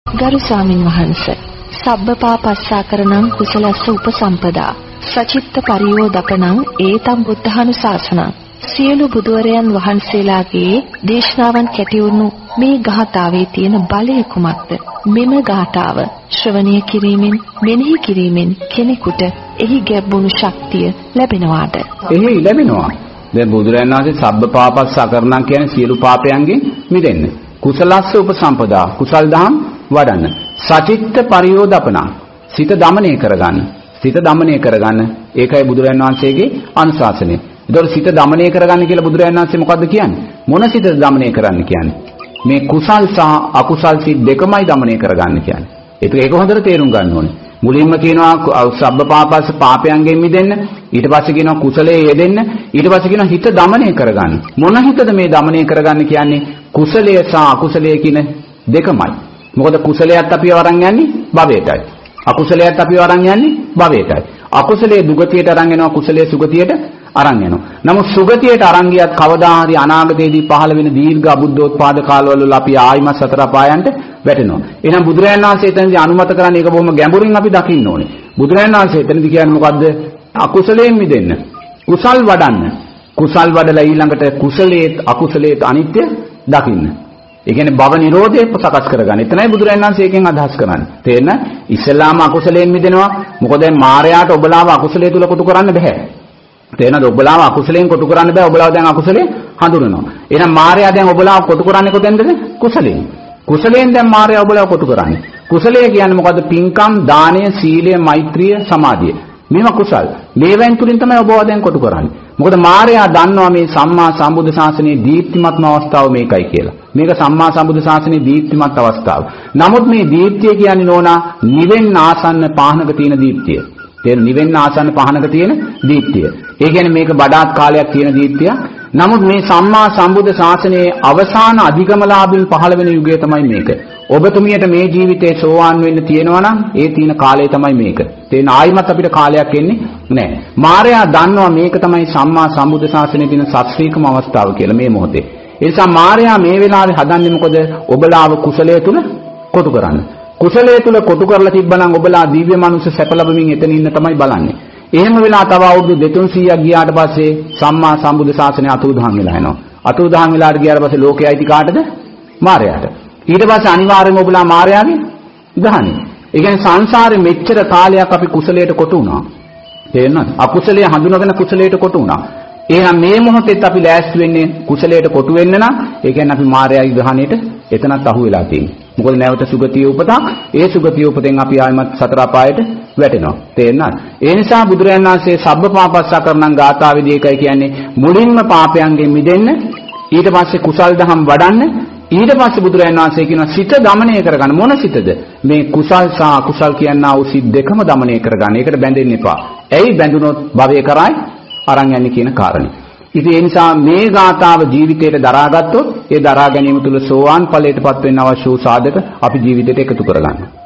ගරු ස්වාමින් වහන්සේ සබ්බපාපස්සාකරණං කුසලස්ස උපසම්පදා සචිත්ත පරියෝදකණං ඒතම් බුද්ධානුශාසනං සියලු බුදුවරයන් වහන්සේලාගේ දේශනාවන් කැටිවුණු මේ ගාථාවේ තියෙන බලය කුමක්ද? මෙම ගාථාව ශ්‍රවණය කිරීමෙන් මෙනෙහි කිරීමෙන් කෙනෙකුට එහි ගැඹුණු ශක්තිය ලැබෙනවාද? එහි ලැබෙනවා. දැන් බුදුරජාණන් වහන්සේ සබ්බපාපස්සාකරණං කියන්නේ සියලු පාපයන්ගෙන් මිදෙන්න. කුසලස්ස උපසම්පදා කුසල් දහම් වඩන්න. සචිත්ත පරියෝදපණං සිත දමනය කරගන්න. සිත දමනය කරගන්න. ඒකයි බුදුරජාණන් වහන්සේගේ අනුශාසනය. ඒතකොට සිත දමනය කරගන්න කියලා බුදුරජාණන් වහන්සේ මොකද්ද කියන්නේ? මොන සිත දමනය කරන්න කියන්නේ? මේ කුසල් සහ අකුසල් සිත් දෙකමයි දමනය කරගන්න කියන්නේ. ඒක හොඳට තේරුම් ගන්න ඕනේ. මුලින්ම කියනවා සබ්බපාපස්ස පාපයන්ගෙන් මිදෙන්න. ඊට පස්සේ කියනවා කුසලයේ යෙදෙන්න. ඊට පස්සේ කියනවා හිත දමනය කරගන්න. මොන හිතද මේ දමනය කරගන්න කියන්නේ? කුසලය සහ අකුසලය කියන දෙකමයි. මොකද කුසලයට අපි වරන් යන්නේ භවයටයි. අකුසලයට අපි වරන් යන්නේ භවයටයි. අකුසලයේ දුගතියට අරන් යනවා, කුසලයේ සුගතියට අරන් යනවා. නමුත් සුගතියට අරන් ගියත් කවදා හරි අනාගතයේදී පහළ වෙන දීර්ඝ අබුද්ධෝත්පාද කාලවල අපි ආයිමත් සතර පායන්ට වැටෙනවා. එහෙනම් බුදුරජාණන් වහන්සේ එතනදී අනුමත කරන්නේ ඒක බොහොම ගැඹුරින් අපි දකින්න ඕනේ. බුදුරජාණන් වහන්සේ එතනදී කියන්නේ මොකද්ද? අකුසලයෙන් මිදෙන්න. කුසල් වඩන්න. කුසල් වඩලා ඊළඟට කුසලයේත් අකුසලයේත් අනිත්‍ය දකින්න. ඒ කියන්නේ භව නිරෝධය සකස් කරගන්න. එතනයි බුදුරජාණන් වහන්සේ එකෙන් අදහස් කරන්නේ. තේරෙන? ඉස්ලාම අකුසලයෙන් මිදෙනවා. මොකද දැන් මායයට ඔබලාව අකුසලයේ තුල කොටු කරන්න බෑ. තේරෙනවද? ඔබලාව අකුසලයෙන් කොටු කරන්න බෑ. ඔබලාව දැන් අකුසලයේ හඳුනනවා. එහෙනම් මායя දැන් ඔබලාව කොටු කරන්නේ කොතෙන්ද? කුසලයෙන්. කුසලයෙන් දැන් මායя ඔබලාව කොටු කරන්නේ. කුසලය කියන්නේ මොකද්ද? පින්කම්, දානය, සීලය, මෛත්‍රිය, සමාධිය. මේවා කුසල්. මේවෙන් තුලින් තමයි ඔබව දැන් කොටු කරන්නේ. මොකද මායя දන්නවා මේ සම්මා සම්බුද්ධ ශාසනයේ දීප්තිමත්ම අවස්ථාව මේකයි කියලා. මේක සම්මා සම්බුද්ධ ශාසනයේ දීප්තිමත් අවස්ථාව. නමුත් මේ දීප්තිය කියන්නේ නෝනා නිවෙන්න ආසන්න පහනක තියෙන දීප්තිය. තේරෙන? නිවෙන්න ආසන්න පහනක තියෙන දීප්තිය. ඒ කියන්නේ මේක බඩාත් කාලයක් තියෙන දීප්තිය. නමුත් මේ සම්මා සම්බුද්ධ ශාසනයේ අවසාන අධිගමලාභින් පහළ වෙන යුගය තමයි මේක. ඔබතුමියට මේ ජීවිතේ සෝවාන් වෙන්න තියෙනවා නම් ඒ තියෙන කාලය තමයි මේක. තේන ආයිමත් අපිට කාලයක් එන්නේ නැහැ. මායя දන්නවා මේක තමයි සම්මා සම්බුද්ධ ශාසනයේ තියෙන සත්‍රීකම අවස්ථාව කියලා මේ මොහොතේ. ඒ නිසා මායя මේ වෙලාවේ හදන්නේ මොකද? ඔබලාව කුසලයේ තුල කොටු කරන්න. කුසලයේ තුල කොටු කරලා තිබ්බනම් ඔබලා දිව්‍ය මනුෂ්‍ය සැප ලැබමින් එතන ඉන්න තමයි බලන්නේ. එහෙම වෙලා තව අවුරුදු 200ක් ගියාට පස්සේ සම්මා සම්බුද්ධ ශාසනය අතුරුදහන් වෙලා යනවා. අතුරුදහන් වෙලාට ගියාට පස්සේ ලෝකයයි අයිති කාටද? මායයට. ඊට පස්සේ අනිවාර්යයෙන්ම ඔබලා මායයාගේ ගහන්නේ. ඒ කියන්නේ සංසාරේ මෙච්චර කාලයක් අපි කුසලයට කොටු වුණා. තේරෙනවද? අකුසලයේ හඳුනගෙන කුසලයට කොටු වුණා. එහෙනම් මේ මොහොතේත් අපි ලෑස්ති වෙන්නේ කුසලයට කොටු වෙන්න නම් ඒ කියන්නේ අපි මායයාගේ ග්‍රහණයට එතනත් අහු වෙලා තියෙන්නේ. මොකද නැවත සුගතිය උපතක්. ඒ සුගතිය උපතෙන් අපි ආයමත් සතර අපායට වැටෙනවා. තේරෙනවද? ඒ නිසා බුදුරජාණන් වහන්සේ සබ්බපාපස්සාකරණං ගාථාවේදී ඒකයි කියන්නේ මුලින්ම පාපයන්ගෙන් මිදෙන්න, ඊට පස්සේ කුසල් දහම් වඩන්න, ඊට පස්සේ බුදුරජාණන් වහන්සේ කියනවා සිත දමනය කරගන්න. මොන සිතද? මේ කුසල් සහ අකුසල් කියනා වූ සිත් දෙකම දමනය කරගන්න. ඒකට බැඳෙන්න එපා. ඇයි බැඳුනොත් භවය කරායි අරන් යන්නේ කියන කාරණේ. ඉතින් ඒ නිසා මේ ගාථාව ජීවිතයට දරාගත්තොත් ඒ දරා ගැනීම තුළ සෝවාන් ඵලයටපත් වෙන්න අවශ්‍ය වූ සාධක අපි ජීවිතයට එකතු කරගන්නවා.